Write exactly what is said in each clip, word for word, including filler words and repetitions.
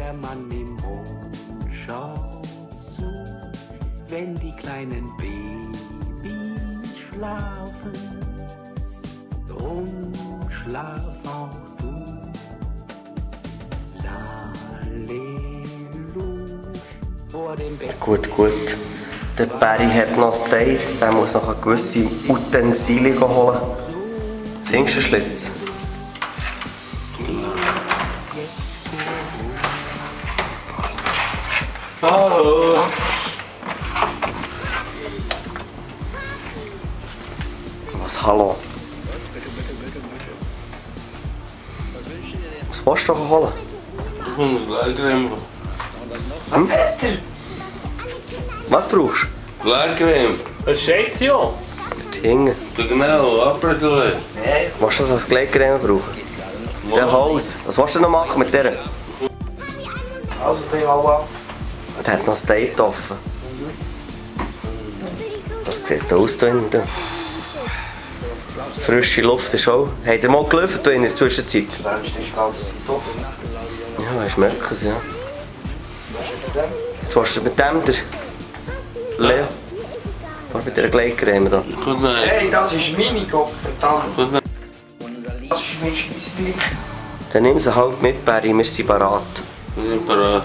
der Mann im Mond schaut zu, wenn die kleinen Babys schlafen. Drum schlaf auch du. Lalelu, vor dem Bett. Gut, gut. Der Barry hat noch ein Date, der muss noch gewisse Utensilien holen. Findest du einen Schlitz? Hallo! Was, hallo? Was willst du doch holen? Ich muss Gleitcreme. Hm? Was brauchst du? Gleitcreme. Was steht sie ja? Dort hinten. Genau, Abbrüsseln. Willst du das als Gleitcreme brauchen? Der Haus. Was willst du noch machen mit der? Also, die alle. Der hat noch ein Date offen. Das sieht aus da hinten. Frische Luft ist auch. Habt ihr mal gelüftet in der Zwischenzeit? Das Fenster ist die ganze Zeit offen. Ja, ich merke es, ja. Jetzt willst du mit dem der... Leo? Was mit dieser Gleitcreme da? Gut, nein. Hey, das ist meine Kopf, verdammt. Gut, nein. Das ist mein Scheissdreck. Dann nimm sie halt mit, Barry, wir sind parat. Wir sind bereit.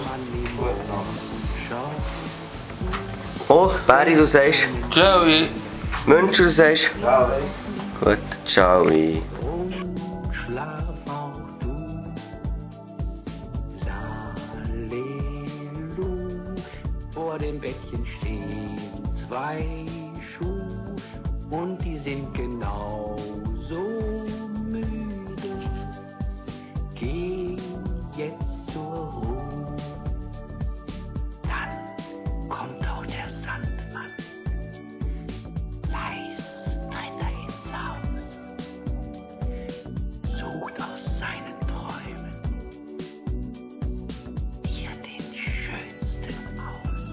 Oh, Barry, du sagst... Ciao. München, du sagst... Ciao. Gut, ciao. Drum schlaf auch du. Lalelu, vor dem Bettchen stehen zwei Schuhe und die sind genauso müde. Geh jetzt zur Ruhe, dann kommt auch der Sandmann. Leis tritt er ins Haus, sucht aus seinen Träumen dir den schönsten aus.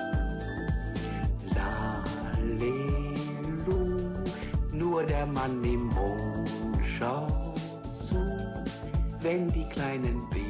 Lalelu, nur der Mann im Mond schaut zu, wenn die kleinen Babys